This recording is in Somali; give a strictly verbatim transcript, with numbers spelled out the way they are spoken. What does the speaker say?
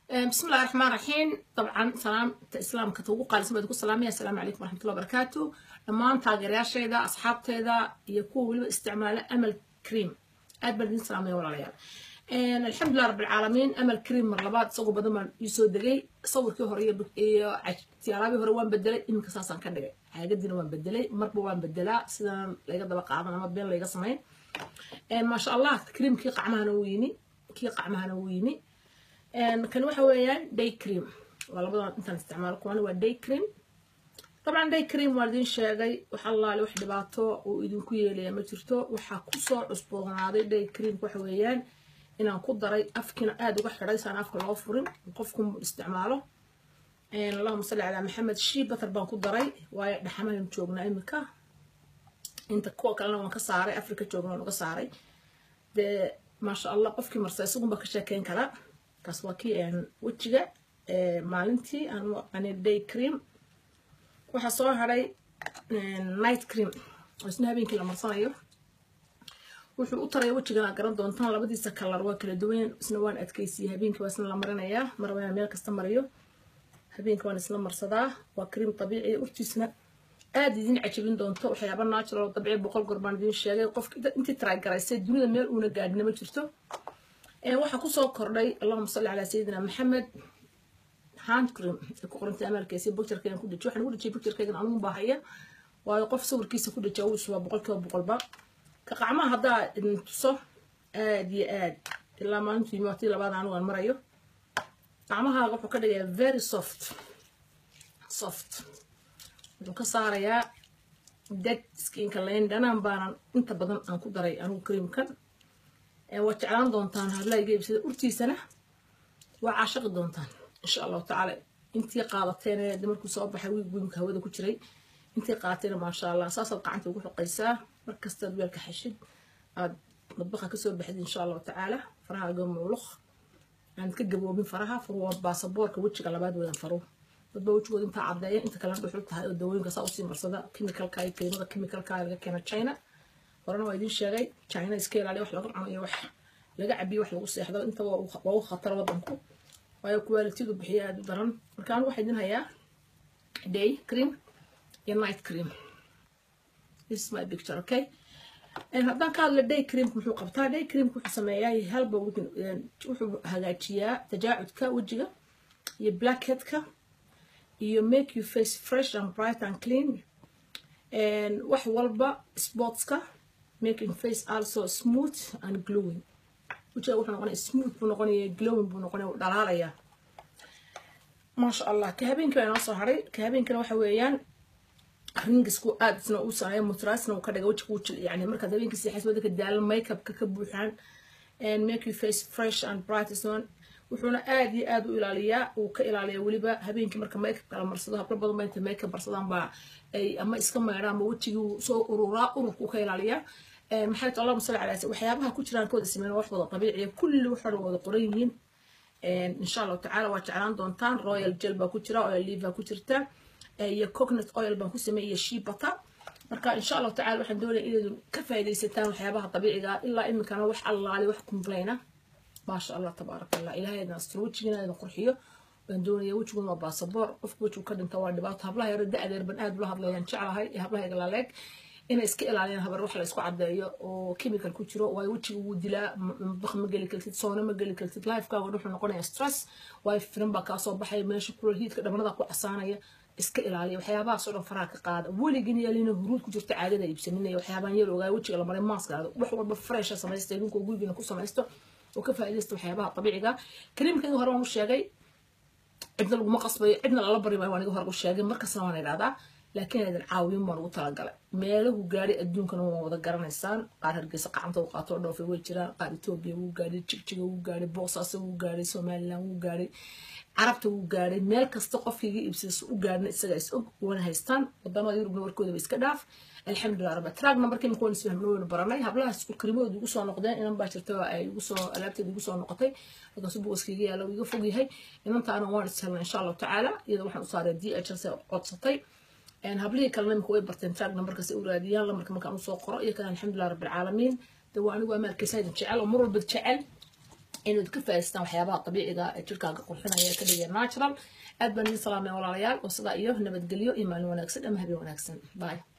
بسم الله الرحمن الرحيم. طبعا سلام اسلام كتوقع قال سمعت كل سلامي السلام عليكم ورحمه الله وبركاته. لما تاغيرياشيدا اصحابتيدا يكون ولي استعمال امل كريم ادبل سلامي ولا ليال ان الحمد لله رب العالمين. امل كريم مر لباد سوق بدل يسو دغاي صوركي هوريه iyo tiyaarabi hore waan bedelay imka saasan ka dhigay hagadina waan bedelay marba waan bedelaa sidaan laga daba qaadan ama been laga sameeyay ان ما شاء الله كريمكي قعمهنا ويني كي قعمهنا ويني ان كان waxa weeyaan day cream wala badan intaan isticmaal kuwan waa day cream. طبعا day cream waa idin sheegay waxa Allah wax dhibaato oo idinku yeelay ma jirto waxa ku soo cusboonaaday day cream waxa weeyaan inaan ku daray afkina aad uga xiraysan afka loo furin qofku isticmaalo ان اللهم صل على محمد شي batar baan ku daray waa dhaxamaan joognaa imika inta kuwa kalena waan ka saaray Afrika joognaa uga saaray de ma sha Allah qofkii marsay sugan ba ka sheekeen kara kaas waa kii aan wajiga ee maalintii aan aan day cream waxa soo haray night cream isna habeenkii la marsanayo wuxuu u taray wajiga garan doontaan labadiisa color waa kala duwan isna waan adkaysiiyay habeenkii waa isna la marinayaa marwaa meel kasta mariyo habeenkii waan isla marsadaa waa cream dabiici urtiisna aad idin cajabin doonto waxyaabo natural dabiici boqol gorbaan idin sheegay qof intii try garaysay dunida meel uuna gaadhin ma jirto ee waxa ku soo kordhay Allahumma salli ala sayyidina Muhammad hand cream ku qorantay Amal Kayse bugtarkeen ku dhajiyo waxaan ugu dhajiyay bugtarkeen anigu baahaya waayo qof sawirkiisa ku dhajiyo uu soo boqolkiiba boqol ba ka qacmaha hadaa idin tuso aad iyo aad ilaa maalintii maatii labaad aan waan marayo qacmaha wuxuu ka dhigay very soft soft wuxuu ka saarayaa dead skin ka leen dhanaan baanan inta badan aan ku daray anigu creamkan ee waa jeclaan doontaan hablayga ibsada urtiisana waa caashaqi doontaan insha Allah ta'ala intii qaadateen ee markuu soo baxay wiigwiinka hawada ku jiray intii qaateen ma sha Allah saasad qacanta ugu xoqaysaa markasta weelka xashid aad madbaqa ka soo baxday insha Allah ta'ala faraha gamuluq aan ka gaboobin faraha furo baasaboorka wajiga labaad weeyaan faro dadba wajigooda inta cadeeya inta kala dhuxul tahay oo dawooyinka saa u sii marsada chemicalka ay qiimada chemicalka laga keeno China horena waa idin sheegay China iska ilaaliyo wax laga cuno iyo wax laga cabiyo wax lagu seexdo inta waa u khatar wadanku waayo quality-du bixiyaa aad u daran markaan waxa idin hayaa day cream iyo night cream. This is my picture, okay? and haddaan ka hadla day cream wuxuu qabtaa day cream wuxuu sameeyaa halba wuxuu hagaajiyaa tajaacudka wajiga iyo blackheadka iyo make you face fresh and bright and clean and wax walba spotska making face also smooth and glowing wajiga wuxuu noqonayaa smooth buu noqonayaa glowing buu noqonayaa dhalaalaya ma sha Allah ka habeenkii aan soo haray ka habeenkii waxa weeyaan ringisku aad isna u sameeyo mutrasna ka dhaga wajiga wajil yani marka habeenkii si xisbada ka daal makeup ka ka buuxaan and make you face fresh and bright as one wuxuuna aad iyo aad u ilaaliyaa uu ka ilaaliyaa waliba habeenkii marka makeup kala marsado hablo badan baa inta makeup barsadaan baa ay ama iska meeraan ama wajigu soo ururaa ururku ka ilaaliyaa ee maxay tahay Allahumma salli ala waxyaabaha ku jiraan kooda sameeyay wax wada dabiici kulli waxa wada qoran yihiin ee insha Allah ta'ala waa jeclaan doontaan royal gel baa ku jira oil leaf baa ku jirta iyo coconut oil baan ku sameeyay shea butter marka insha Allah ta'ala waxaan doonayaa inaad ka faa'iideysataan waxyaabaha dabiiciga ilaa imikana wax allaale wax complaina ma sha Allah tabarakallah ilaahayna astruujina inuu qurxiyo baan doonayaa wajigu waa baasaboor qofku wajigu ka dhinta waa dhibaato hablaha yar da'deer ban aad ula hadlayaan jecelahay hablaha galaaleeg inay iska ilaaliyaan habar wax la isku cadeeyo oo chemical ku jiro way wajigu uu dilaa madbax ma gali kartid soona ma gali kartid life-kaaga wuxuu noqonayaa stress way firin baa ka soo baxay meesha kulul heatka dhamanada ku casaanaya iska ilaaliyo waxyaabaha soo dhan faraha ka qaada waligiin yeelina huruud ku jirta caadada iibsanina waxyaabahan yar ogaa wajiga la maray maaskaada wax walba fresh ah samaystay idinku guriga ku samaysto oo ka faa'iideysto waxyaabaha dabiiciga creamkayga hore waan u sheegay cidna lagu ma qasbayo cidna la bari maayo waan iga hore u sheegay markaasna waan idhaahdaa laakiin aad caawiyo ma ugu talagalay meelahu gaari adduunkan waa wada garanaysaan qaar hargeysa qacanta u qaato dhoofay way jiraan qaar Itoobiya uu gaari jigjiga uu gaari Boosaaso uu gaari Soomaaliland uu gaari carabta uu gaaray meel kasta qofkiga ibsiis u gaarna isaga is og wana haystaan wadamada Yurub warkooda iska dhaaf alxamdulillah rabbi traagna markii ma koon isfahmno baranay hablaha isku krimoodu ugu soo noqdeen inaan baa jirto ay ugu soo alaabteedu ugu soo noqotay laga soo booskiga yaalo iga fog yahay inanta aan waan ishelna insha Allah ta'ala iyada waxaan u saaray D H S qodsatay en hablihi kalena ma way barteen traag numberkaas u raadiyaan la marka markaan u soo qoro iyo kan alxamdulillah rabbil alamin dawaan waa Amal Kayse jecel oo mar walba jecel إنه تكفى وحيابها طبيعي تلقى قرحنا هي كده ناتشرال أدبن سلامي ولا ريال وصدق إياه نبت قليو إيمان ونكسد أم هبي ونكسد باي